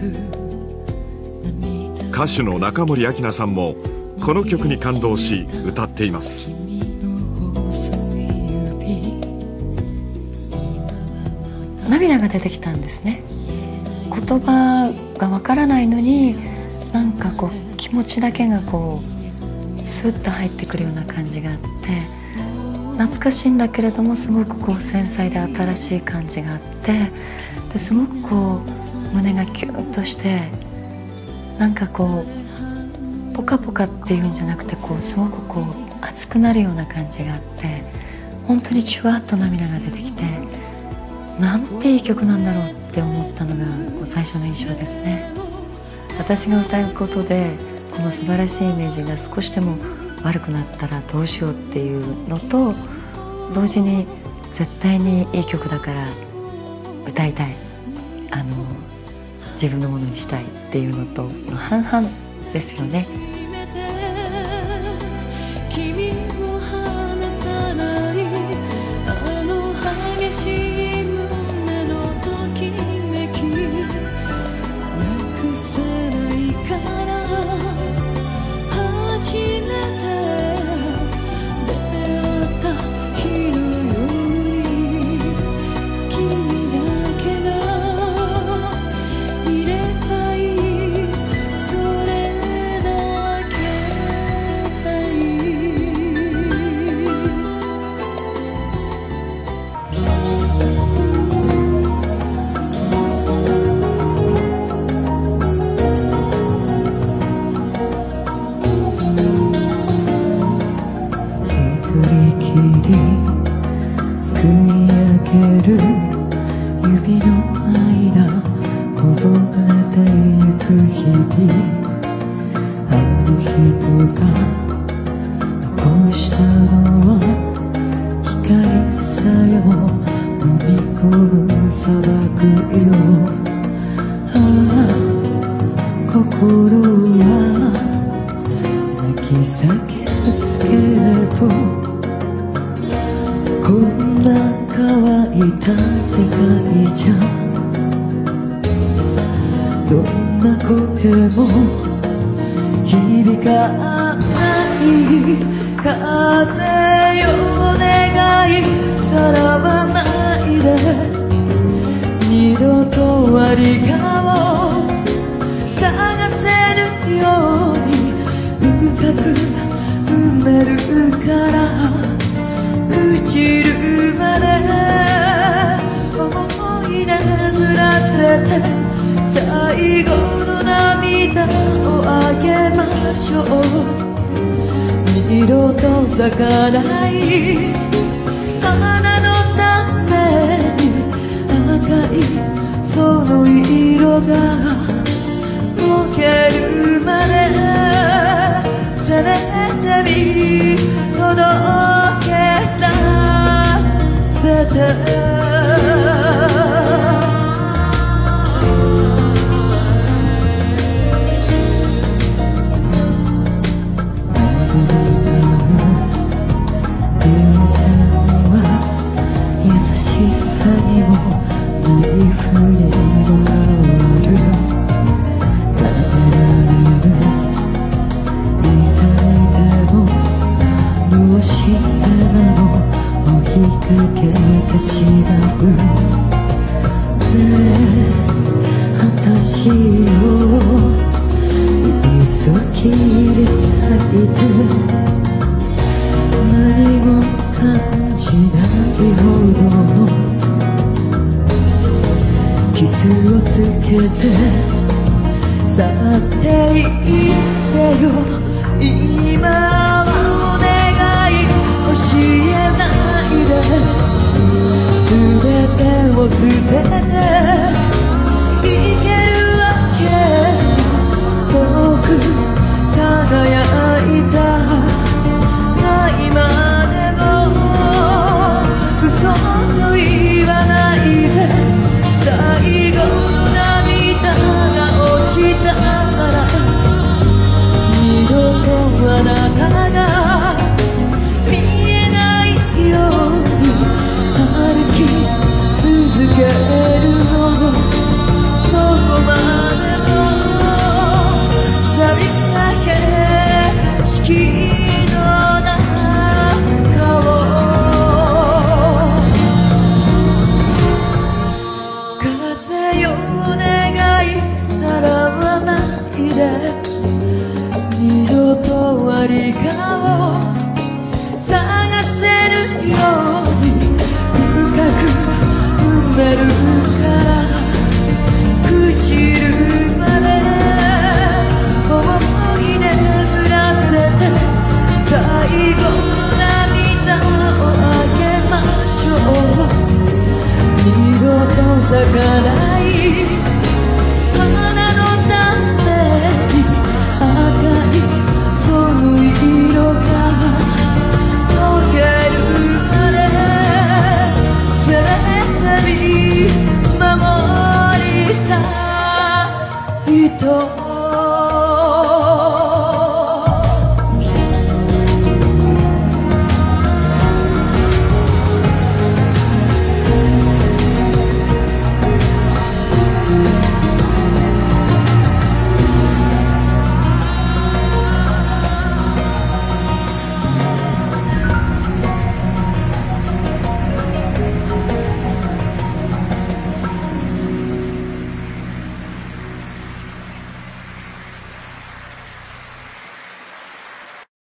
歌手の中森明菜さんもこの曲に感動し歌っています。 涙が出てきたんですね。言葉がわからないのになんかこう気持ちだけがこうスッと入ってくるような感じがあって、懐かしいんだけれどもすごくこう繊細で新しい感じがあって、ですごくこう胸がキュンとして、なんかこうポカポカっていうんじゃなくてこうすごくこう熱くなるような感じがあって、本当にじゅわっと涙が出てきて、なんていい曲なんだろうって思ったのがこう最初の印象ですね。私が歌うことでこの素晴らしいイメージが少しでも悪くなったらどうしようっていうのと、同時に絶対にいい曲だから歌いたい、自分のものにしたいっていうのと半々ですよね。 最後の涙をあげましょう。二度と咲かない花のために赤いその色が溶けるまでせめて見届けさせて。私を急ぎり裂いて何も感じないほどの傷をつけて去っていってよ。今はお願い教えないで、全てを捨てていけるわけ。遠く輝いた今でも嘘と言わないで、最後の涙が落ちたから二度とあなたが見えないように歩き続けるのよ。 二度とありがを探せるように深く埋めるから朽ちるまで思い眠らせて最後涙をあげましょう。二度と咲かない花のために赤いその色が溶けるまで絶対守りさ愛